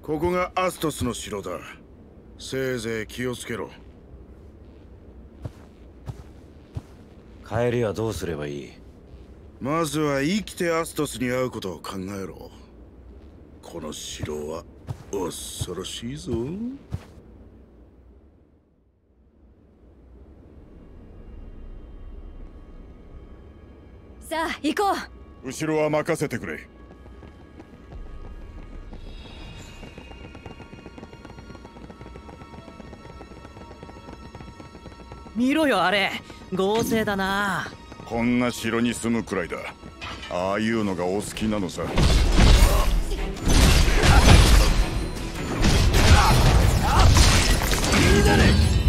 ここがアストスの城だ。せいぜい気をつけろ。 帰りはどうすればいい？ まずは生きてアストスに会うことを考えろ。この城は恐ろしいぞ。 さあ行こう。 後ろは任せてくれ。 見ろよあれ、合成だな。 こんな城に住むくらいだ。ああいうのがお好きなのさ。いいだね。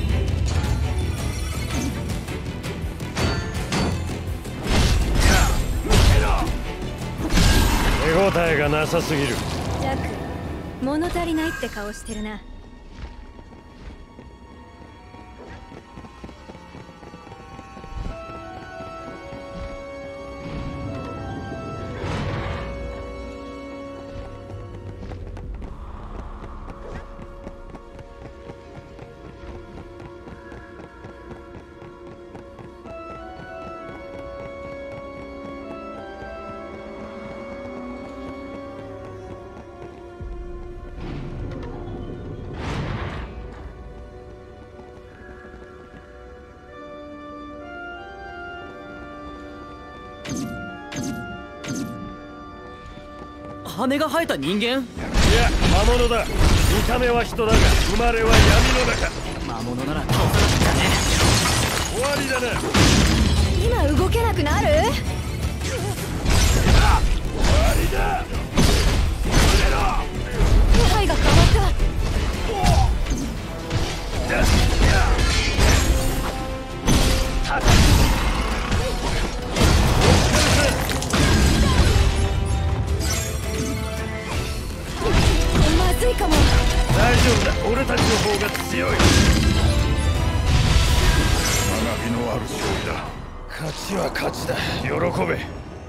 手応えがなさすぎる。 ジャック、物足りないって顔してるな。 羽が生えた人間？いや、 魔物だ。見た目は人だが生まれは闇の中。 魔物なら倒さなくちゃね。 終わりだな。 今動けなくなる？ 終わりだ。 気配が変わった。まずいかも。 大丈夫だ、俺たちの方が強い。 学びのある勝利だ。 勝ちは勝ちだ。喜べ。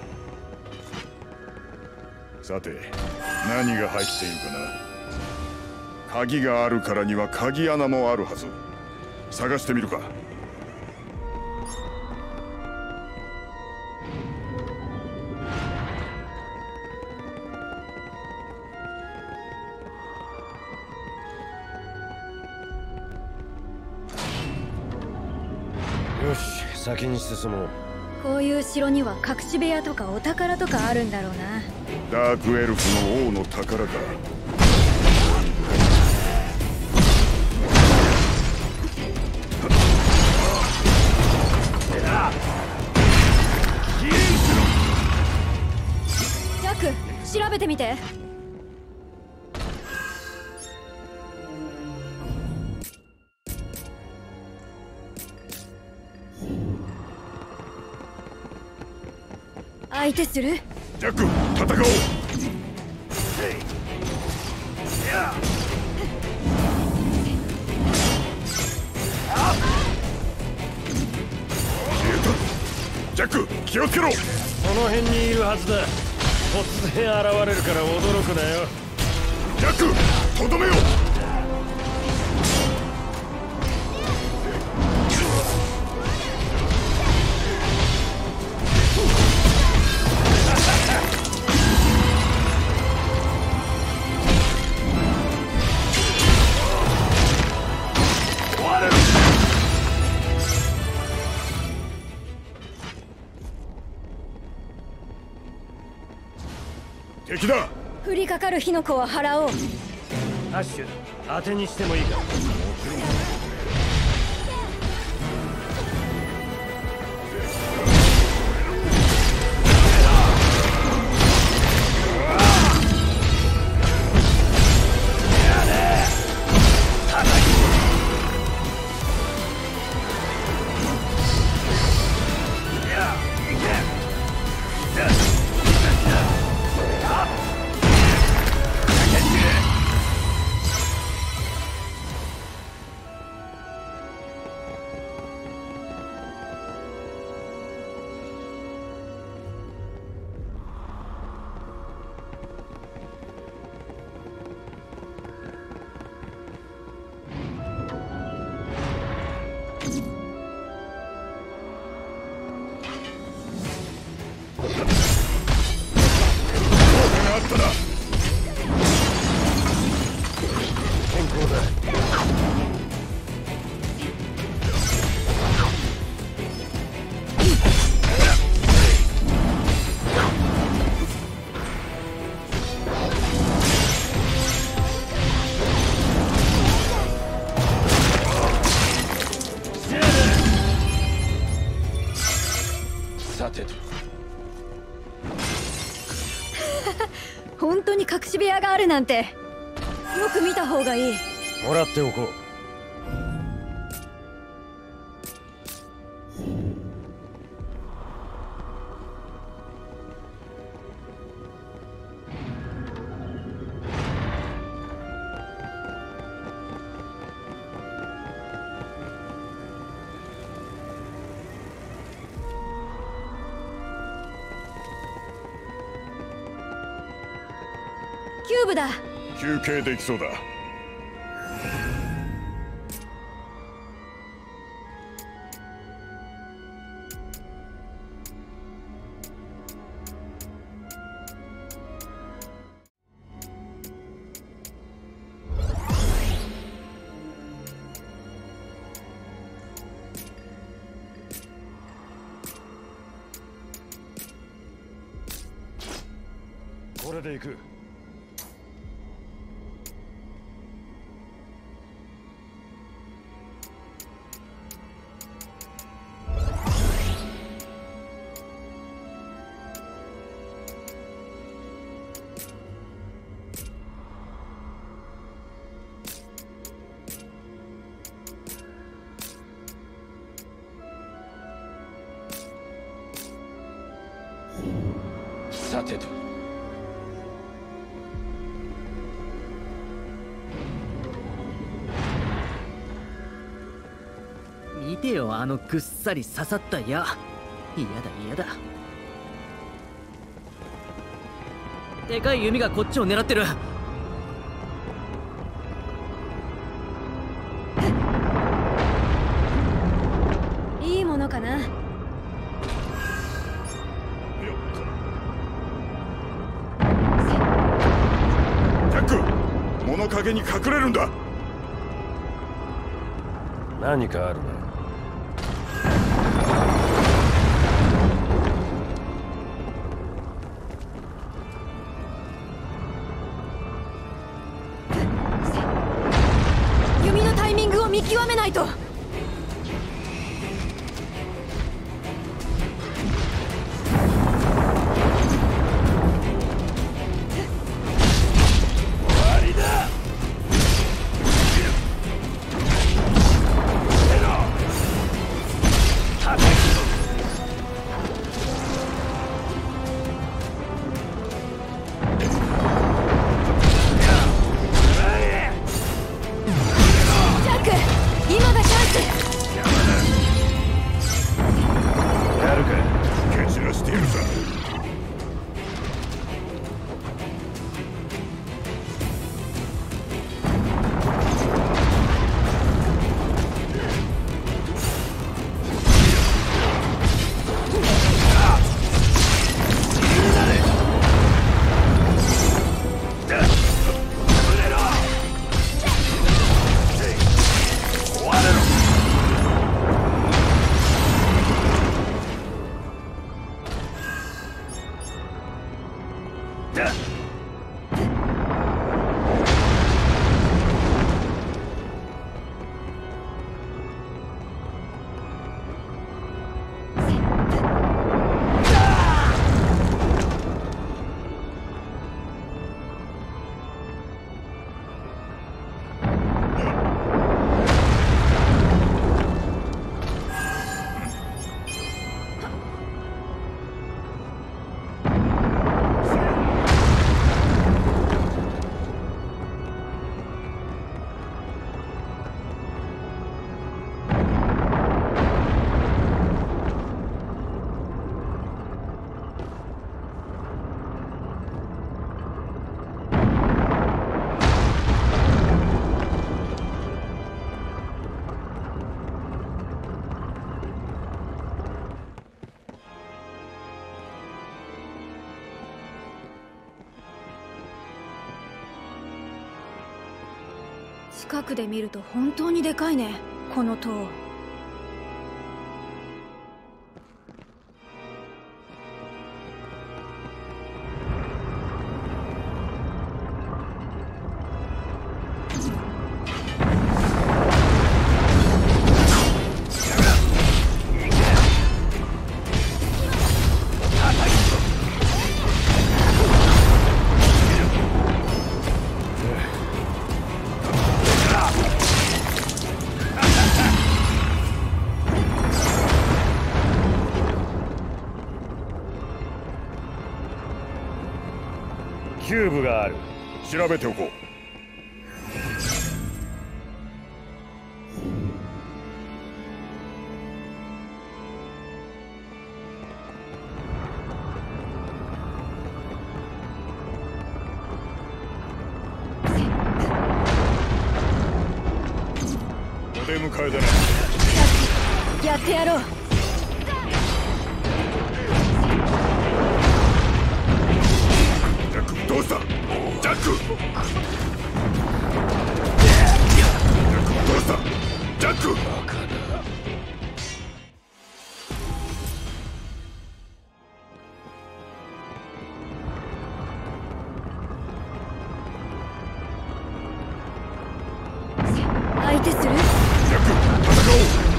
さて、何が入っているかな。鍵があるからには鍵穴もあるはず。探してみるか。 よし、先に進もう。 こういう城には隠し部屋とかお宝とかあるんだろうな。 ダークエルフの王の宝か。 ジャック、調べてみて。相手する？ ジャック、戦おう。ジャック、気をつけろ。 この辺にいるはずだ。突然現れるから驚くなよ。 ジャック、とどめよう。敵だ。 降りかかる火の粉は払おう。 アッシュ、当てにしてもいいか。 があったな。 健康だ。さてと。 本当に隠し部屋があるなんて、よく見た方がいい。 もらっておこう。 キューブだ。 休憩できそうだ。 これで行く。さてと。 見てよ、あのぐっさり刺さった矢。嫌だ嫌だ。でかい弓がこっちを狙ってる。 いいものかな。 ジャック、物陰に隠れるんだ。 何かあるな。 弓のタイミングを見極めないと。 近くで見ると本当にでかいね、この塔。 キューブがある。 調べておこう。お出迎えだな。 やってやろう。 どうしたジャック。どうしたジャック。 相手する？ ジャック戦おう。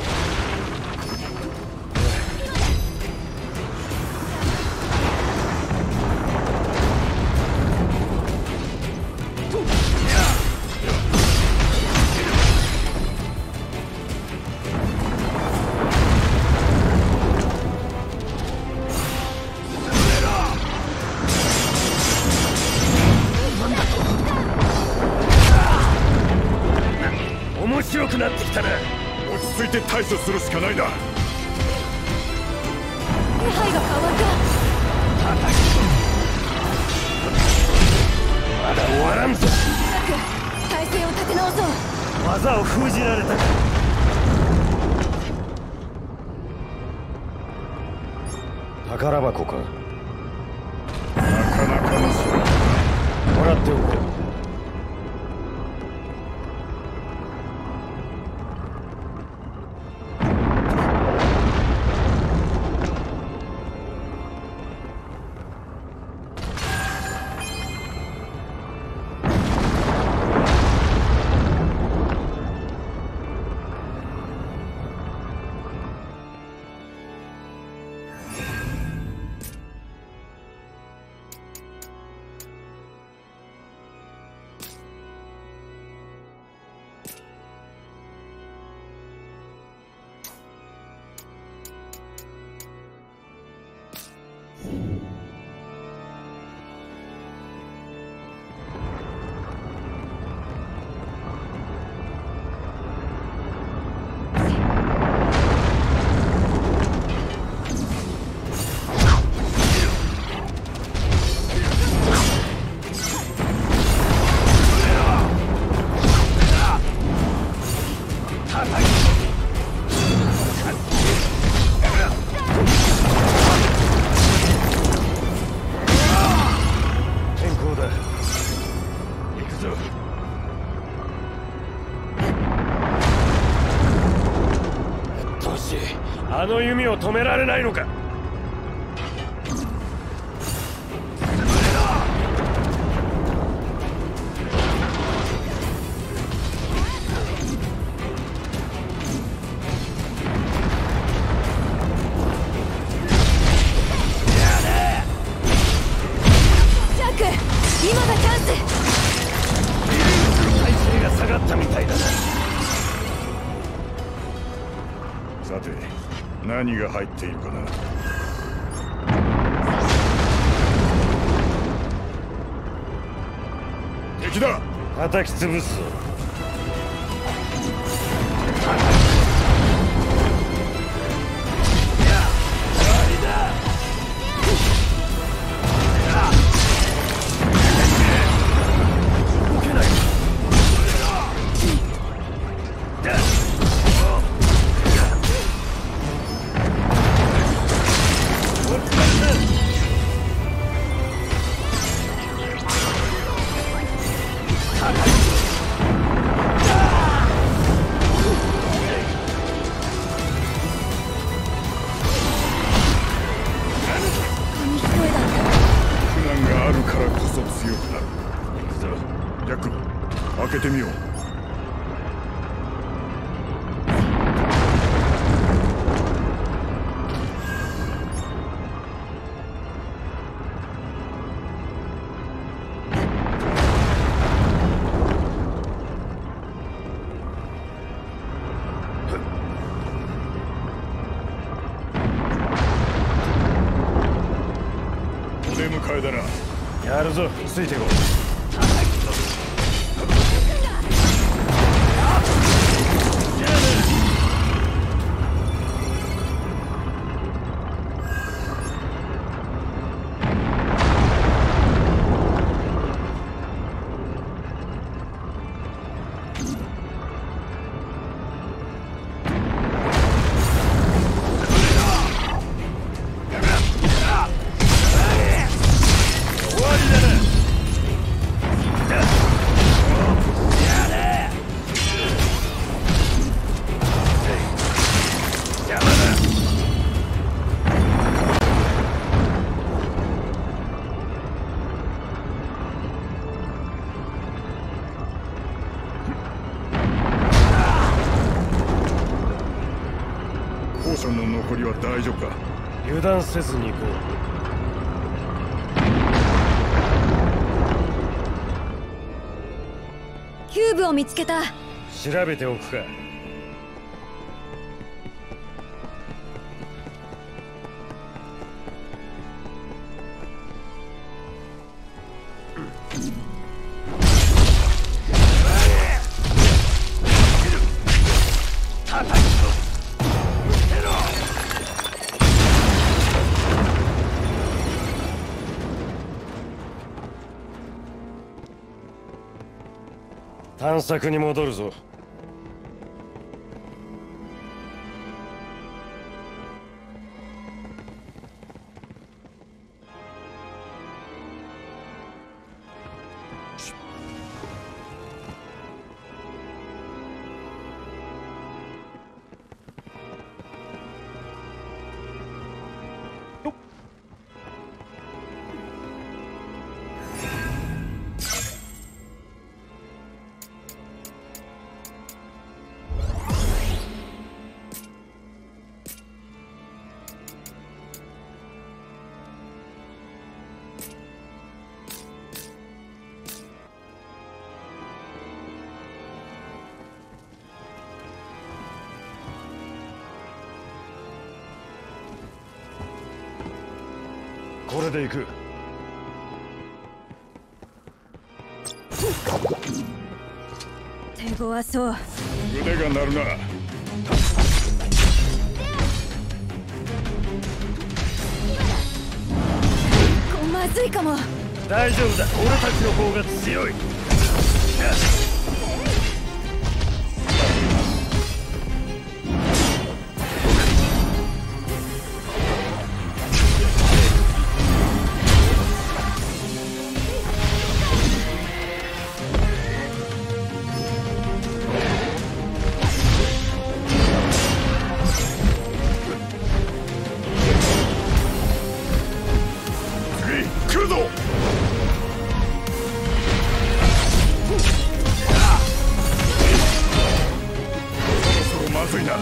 面白くなってきたな。 落ち着いて対処するしかないな。 気配が変わった。 まだ終わらんぞ。 体勢を立て直そう。 技を封じられたか。宝箱か。 なかなかの城。 もらっておこう。あの弓を止められないのか。 ジャック、今がチャンス。 体勢が下がったみたいだな。 さて何が入っているかな。敵だ。 叩き潰すぞ。 そ強くなる。 行くぞ。 ジャック、開けてみよう。お出迎えだな。 やるぞ、ついてこう。 ポーションの残りは大丈夫か？ 油断せずに行こキューブを見つけた。 う。調べておくか。探索に戻るぞ。これで行く。 手強そう。 腕が鳴るな。 まずいかも。 大丈夫だ、俺たちの方が強い。 来るぞ。そろそろまずいな。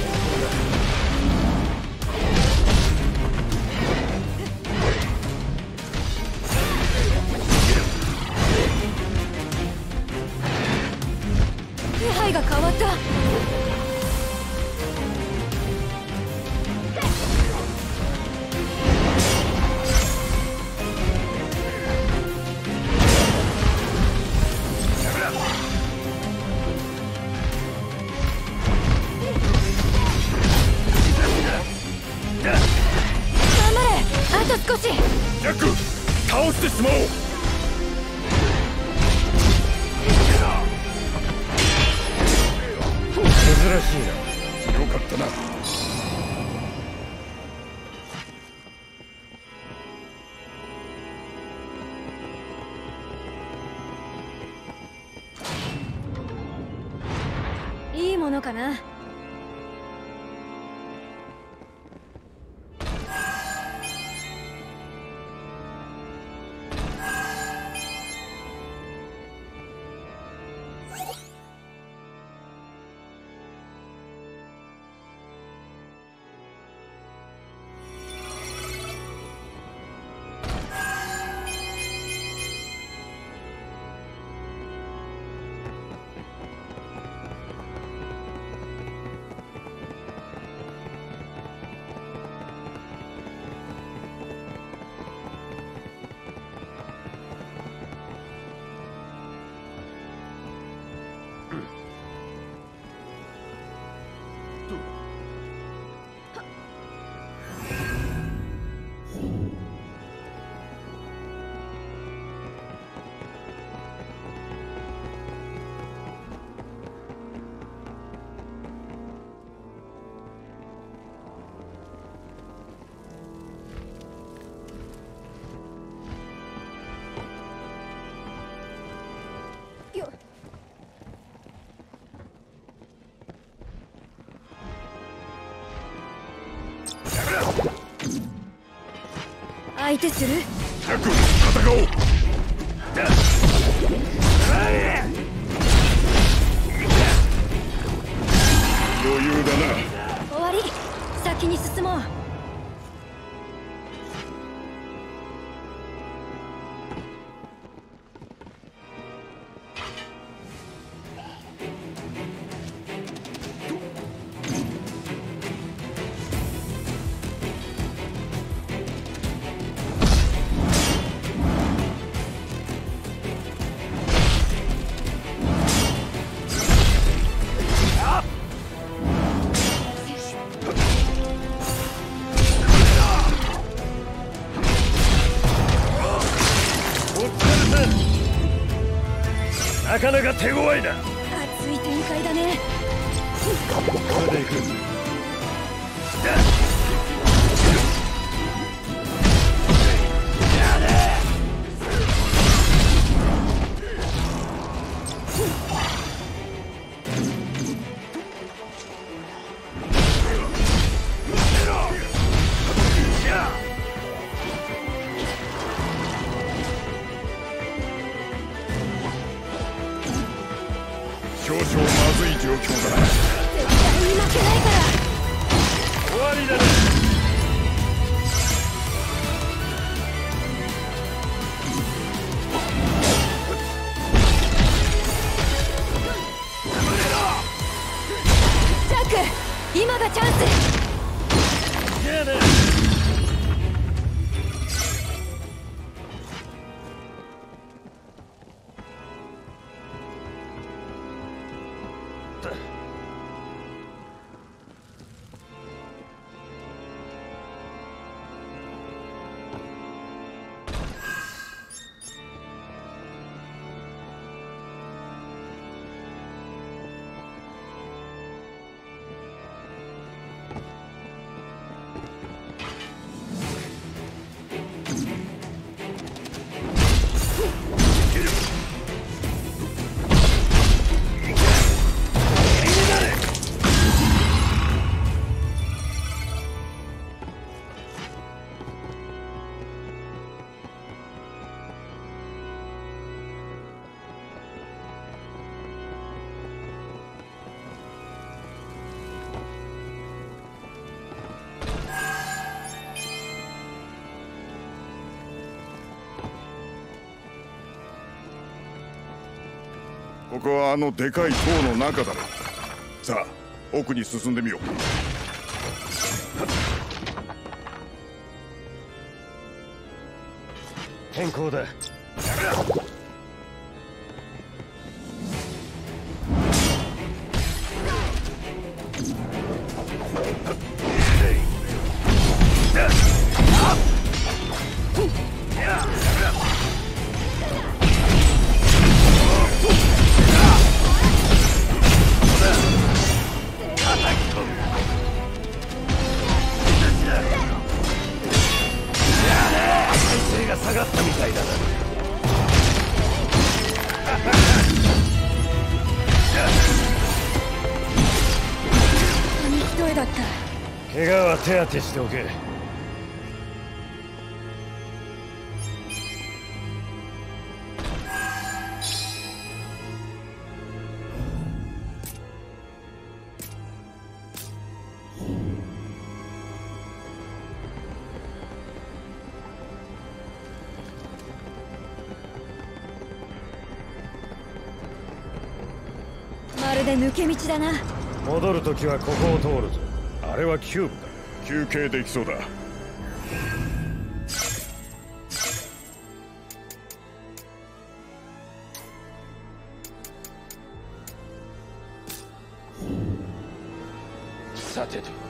気配が変わった。少し。ジャック、倒してしまおう。 珍しいな。 よかったな。 いいものかな。 相手する？ タッグ戦おう。余裕だな。 終わり。先に進もう。 なかなか手強いな。 熱い展開だね。 これでいく。 少々まずい状況だ。 絶対に負けないから。 終わりだね。 ジャック、今がチャンス。 じゃあね。 ここはあのでかい塔の中だろ。さあ奥に進んでみよう。 変更だ。が下がったみたいだな。 紙一重だった。 怪我は手当てしておけ。 まるで抜け道だな。 戻るときはここを通るぞ。あれはキューブだ。 休憩できそうだ。 さてと。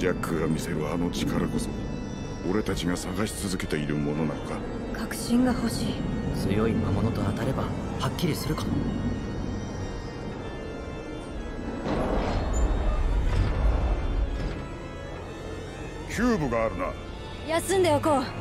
ジャックが見せるあの力こそ俺たちが探し続けているものなのか。 確信が欲しい。 強い魔物と当たればはっきりするかも。 キューブがあるな。 休んでおこう。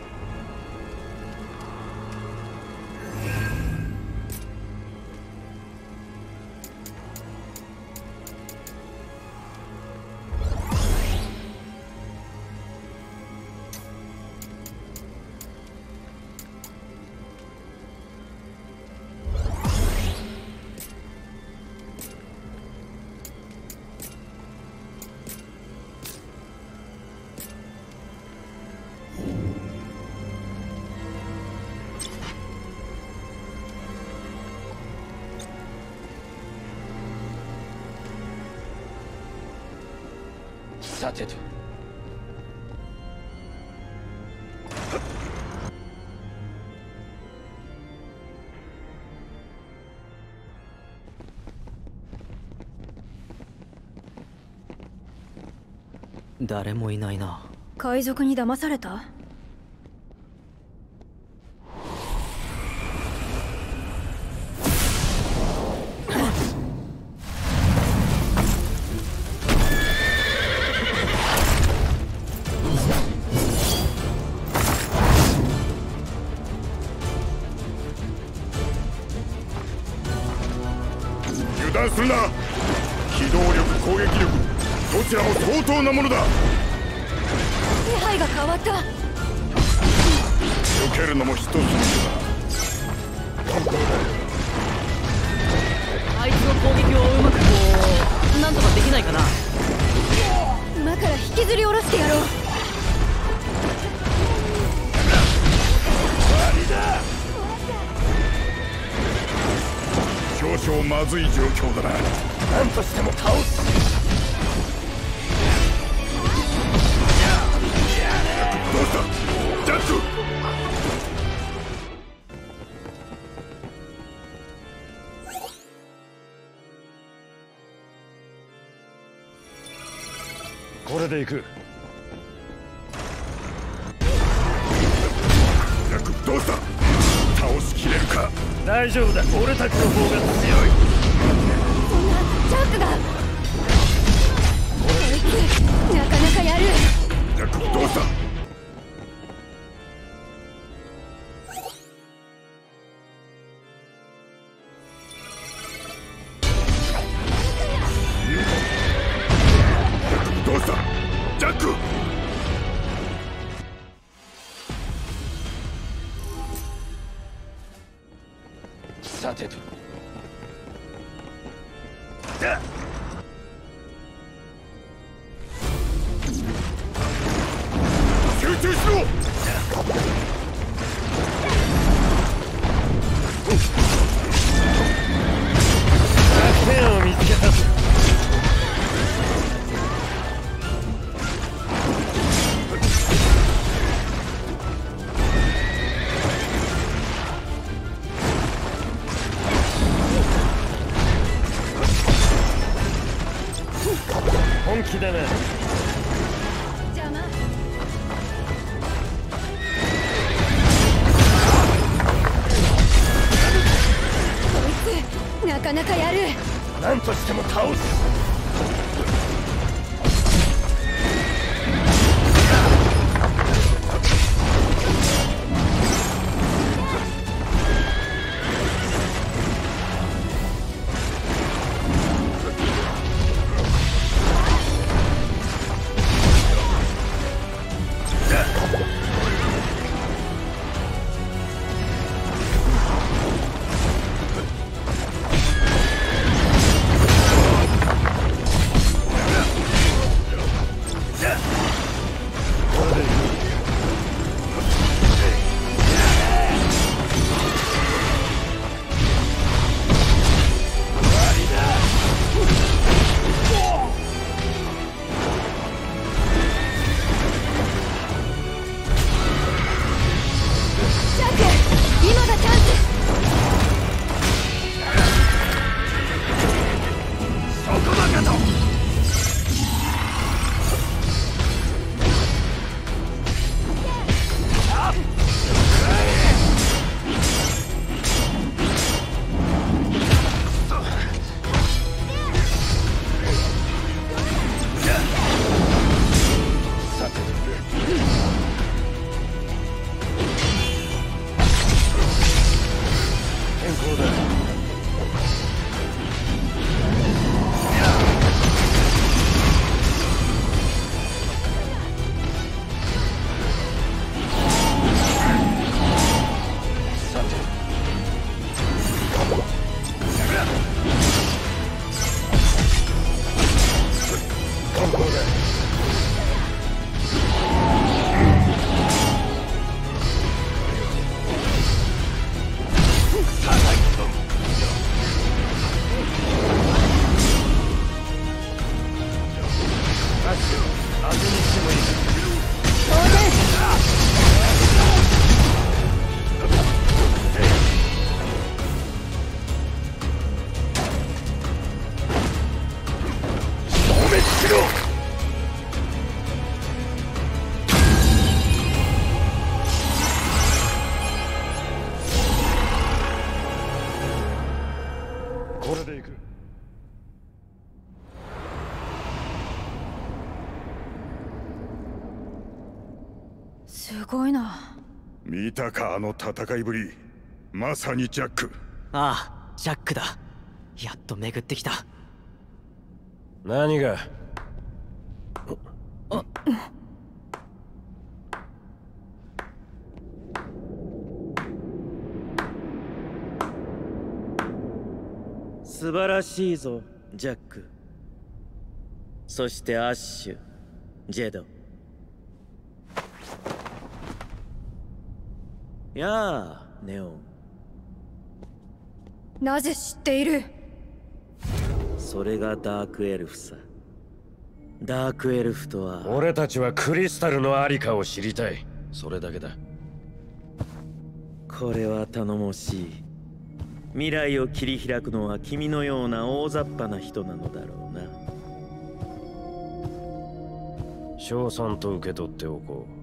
さてと。 誰もいないな。 海賊に騙された？ 油断するな。機動力、攻撃力、どちらも相当なものだ。 気配が変わった。 避けるのも一つの手だ。 あいつの攻撃をうまくなんとかできないかな。 今から引きずり下ろしてやろう。 少々まずい状況だな。 何としても倒す。 どうしたジャック。 これで行く。 ジャックどうした。倒しきれるか。 大丈夫だ。俺たちの方が強い。 そんなジャックが。こいつなかなかやる。 ジャックどうした。どうしたジャック。 さてと。 集中しろ。 弱点を見つけたぞ。本気だな。 邪魔。こいつなかなかやる。 何としても倒す。 これでいく。 すごいな。 見たか、あの戦いぶり。まさにジャック。 ああ、ジャックだ。やっと巡ってきた。 何が？ 素晴らしいぞ、ジャック。そしてアッシュ、ジェド。やあ、ネオン。 なぜ知っている？ それがダークエルフさ。ダークエルフとは。 俺たちはクリスタルのありかを知りたい。それだけだ。 これは頼もしい。未来を切り開くのは君のような大雑把な人なのだろうな。 賞賛と受け取っておこう。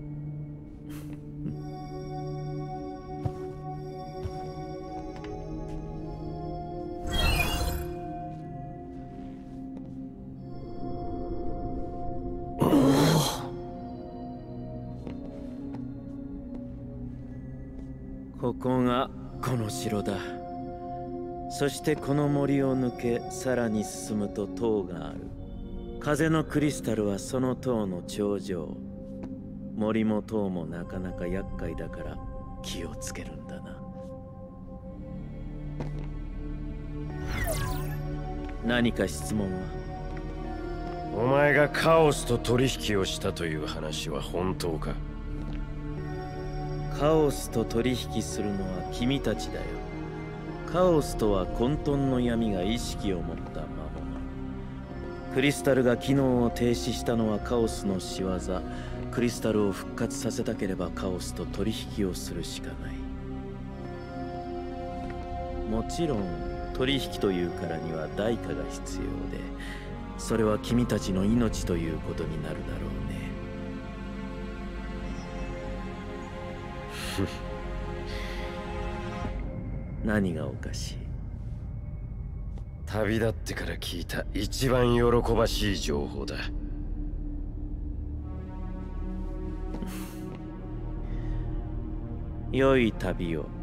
ここがこの城だ。そしてこの森を抜けさらに進むと塔がある。風のクリスタルはその塔の頂上。森も塔もなかなか厄介だから気をつけるんだな。何か質問は？ お前がカオスと取引をしたという話は本当か？ カオスと取引するのは君たちだよ。カオスとは混沌の闇が意識を持った魔物。クリスタルが機能を停止したのはカオスの仕業。クリスタルを復活させたければカオスと取引をするしかない。もちろん取引というからには代価が必要で、それは君たちの命ということになるだろうね。何がおかしい？ 旅立ってから聞いた一番喜ばしい情報だ。 良い旅を。